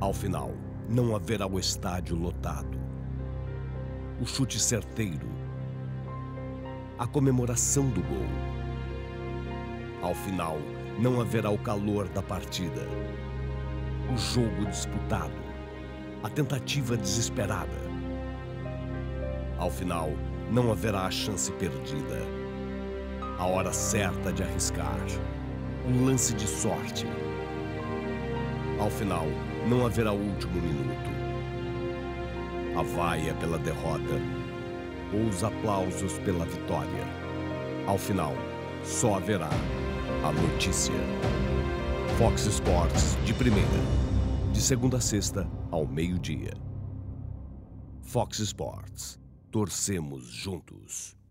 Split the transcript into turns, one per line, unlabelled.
Ao final, não haverá o estádio lotado, o chute certeiro, a comemoração do gol. Ao final, não haverá o calor da partida, o jogo disputado, a tentativa desesperada. Ao final, não haverá a chance perdida, a hora certa de arriscar, um lance de sorte. Ao final, não haverá o último minuto, a vaia pela derrota ou os aplausos pela vitória. Ao final, só haverá a notícia. Fox Sports de primeira, de segunda a sexta ao meio-dia. Fox Sports. Torcemos juntos.